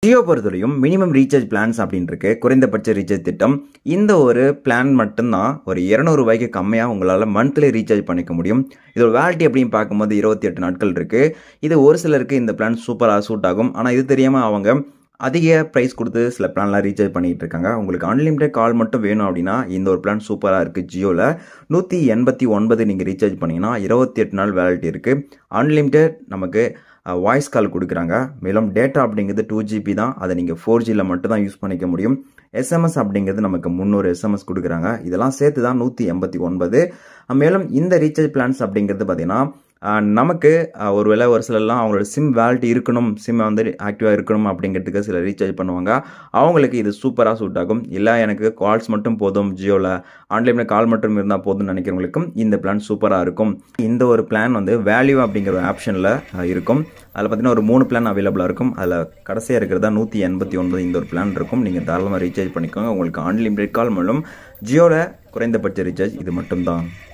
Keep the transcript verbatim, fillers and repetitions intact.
ஜியோ பொறுத்தவரையும் minimum recharge plans அப்படின்னு இருக்கு, குறைந்தபட்ச ரீசார்ஜ் திட்டம். இந்த ஒரு பிளான் மட்டும்தான் ஒரு இருநூறு ரூபாய்க்கு கம்மியாக உங்களால் மந்த்லி ரீசார்ஜ் பண்ணிக்க முடியும். இதோட வேலிட்டி அப்படின்னு பார்க்கும்போது இருபத்தி எட்டு நாட்கள் இருக்கு. இது ஒரு சிலருக்கு இந்த பிளான் சூப்பராக சூட் ஆகும். ஆனால் இது தெரியாமல் அவங்க அதிக ப்ரைஸ் கொடுத்து சில பிளான்லாம் ரீசார்ஜ் பண்ணிட்டு இருக்காங்க. உங்களுக்கு அன்லிமிட்டட் கால் மட்டும் வேணும் அப்படின்னா இந்த ஒரு பிளான் சூப்பராக இருக்குது. ஜியோவில் நூற்றி எண்பத்தி ஒன்பது நீங்கள் ரீசார்ஜ் பண்ணிங்கன்னா இருபத்தி எட்டு நாள் வேலிட்டி இருக்குது. அன்லிமிட்டட் நமக்கு வாய்ஸ் கால் கொடுக்குறாங்க. மேலும் டேட்டா அப்படிங்கிறது டூ ஜிபி தான், அதை நீங்கள் ஃபோர் ஜியில் மட்டும் தான் யூஸ் பண்ணிக்க முடியும். எஸ்எம்எஸ் அப்படிங்கிறது நமக்கு முந்நூறு எஸ்எம்எஸ் கொடுக்குறாங்க. இதெல்லாம் சேர்த்து தான் நூற்றி எண்பத்தி ஒன்பது. மேலும் இந்த ரீசார்ஜ் பிளான்ஸ் அப்படிங்கிறது பார்த்தீங்கன்னா நமக்கு ஒருவேளை ஒரு சிலர்லாம் அவங்களோட சிம் வேலிட்டி இருக்கணும், சிம் வந்து ஆக்டிவாக இருக்கணும் அப்படிங்கிறதுக்கு சில ரீசார்ஜ் பண்ணுவாங்க. அவங்களுக்கு இது சூப்பராக சூட் ஆகும். இல்லை எனக்கு கால்ஸ் மட்டும் போதும், ஜியோவில் ஆன்லைனில் கால் மட்டும் இருந்தால் போதும்னு நினைக்கிறவங்களுக்கும் இந்த பிளான் சூப்பராக இருக்கும். இந்த ஒரு பிளான் வந்து வேல்யூ அப்படிங்கிற ஒரு ஆப்ஷனில் இருக்கும். அதில் பார்த்தீங்கன்னா ஒரு மூணு பிளான் அவைலபிளாக இருக்கும். அதில் கடைசியாக இருக்கிறதா நூற்றி எண்பத்தி ஒன்பது இந்த ஒரு பிளான் இருக்கும். நீங்கள் தாராளமாக ரீசார்ஜ் பண்ணிக்கோங்க. உங்களுக்கு அன்லிமிட்டட் கால் மூலம் ஜியோவில் குறைந்தபட்ச ரீசார்ஜ் இது மட்டும்தான்.